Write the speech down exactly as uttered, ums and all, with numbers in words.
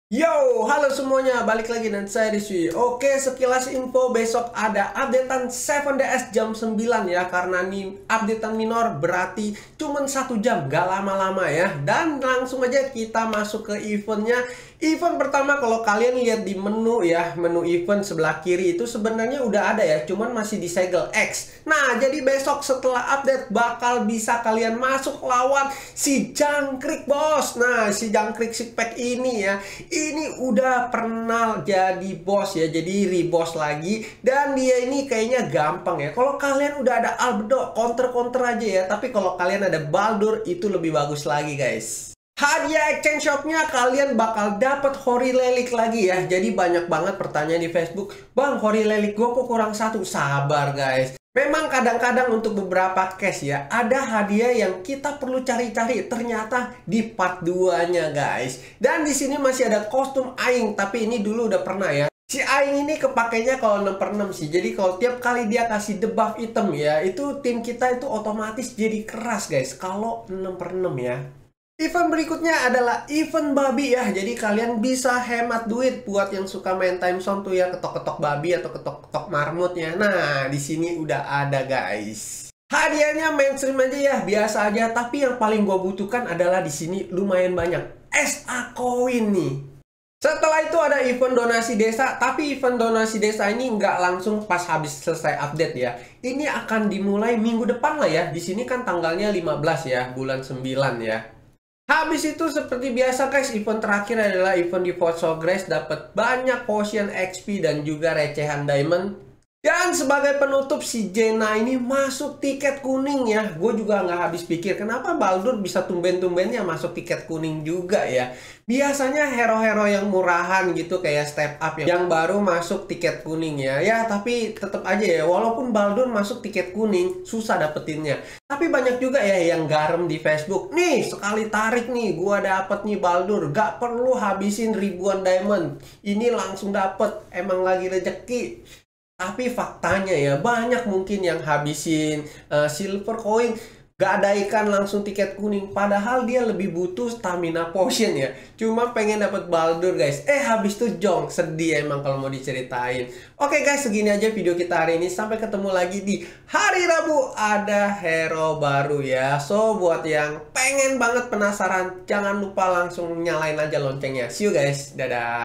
Yo, halo semuanya, balik lagi dan saya Rizwy. Oke, sekilas info besok ada updatean tujuh D S jam sembilan ya. Karena nih updatean minor berarti cuman satu jam, gak lama-lama ya. Dan langsung aja kita masuk ke eventnya. Event pertama kalau kalian lihat di menu ya, menu event sebelah kiri itu sebenarnya udah ada ya, cuman masih disegel X. Nah, jadi besok setelah update bakal bisa kalian masuk lawan si Jangkrik bos. Nah, si Jangkrik Sixpack ini ya, ini udah pernah jadi bos ya, jadi reboss lagi. Dan dia ini kayaknya gampang ya. Kalau kalian udah ada Albedo, counter-counter aja ya. Tapi kalau kalian ada Baldur, itu lebih bagus lagi guys. Hadiah exchange shopnya kalian bakal dapat Hori Lelik lagi ya. Jadi banyak banget pertanyaan di Facebook, Bang, Hori Lelik gue kok kurang satu. Sabar guys. Memang kadang-kadang untuk beberapa case ya, ada hadiah yang kita perlu cari-cari, ternyata di part dua-nya guys. Dan di sini masih ada kostum Aing, tapi ini dulu udah pernah ya. Si Aing ini kepakainya kalau enam per enam sih. Jadi kalau tiap kali dia kasih debuff item ya, itu tim kita itu otomatis jadi keras guys kalau enam per enam ya. Event berikutnya adalah event babi ya. Jadi kalian bisa hemat duit buat yang suka main time zone tuh ya, ketok-ketok babi atau ketok-ketok marmutnya. Nah, di sini udah ada guys. Hadiahnya mainstream aja ya, biasa aja. Tapi yang paling gue butuhkan adalah di sini lumayan banyak S A koin nih. Setelah itu ada event donasi desa, tapi event donasi desa ini nggak langsung pas habis selesai update ya. Ini akan dimulai minggu depan lah ya. Di sini kan tanggalnya lima belas ya, bulan sembilan ya. Habis itu seperti biasa guys, event terakhir adalah event di Fort Grace, dapat banyak potion X P dan juga recehan diamond. Dan sebagai penutup si Jaina ini masuk tiket kuning ya. Gue juga nggak habis pikir kenapa Baldur bisa tumben-tumbennya masuk tiket kuning juga ya. Biasanya hero-hero yang murahan gitu kayak step up yang, yang baru masuk tiket kuning ya. Ya tapi tetap aja ya, walaupun Baldur masuk tiket kuning susah dapetinnya. Tapi banyak juga ya yang garam di Facebook. Nih sekali tarik nih gua dapet nih Baldur, gak perlu habisin ribuan diamond, ini langsung dapet, emang lagi rezeki. Tapi faktanya ya banyak mungkin yang habisin uh, silver coin, gak ada ikan langsung tiket kuning. Padahal dia lebih butuh stamina potion ya. Cuma pengen dapat Baldur guys. Eh habis tuh jong. Sedih emang kalau mau diceritain. Oke guys, segini aja video kita hari ini. Sampai ketemu lagi di hari Rabu. Ada hero baru ya. So buat yang pengen banget penasaran, jangan lupa langsung nyalain aja loncengnya. See you guys. Dadah.